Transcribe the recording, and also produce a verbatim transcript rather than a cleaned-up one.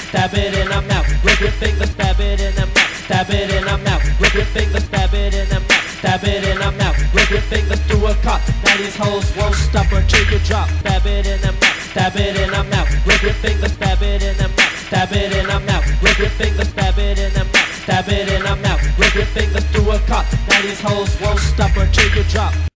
stab it in her mouth. Rip your finger, stab it in her mouth. Stab it in her mouth. Rip your finger, stab it in her mouth. Stab it in her mouth. Rip your fingers through a cock. Now these hoes won't stop until you drop. Stab it in her mouth. Stab it in her mouth. Rip your finger, stab it in her mouth. Stab it in her mouth. Rip your finger, stab it in her mouth. Stab it in her mouth. Rip your fingers through a cock. Now these hoes won't stop until you drop.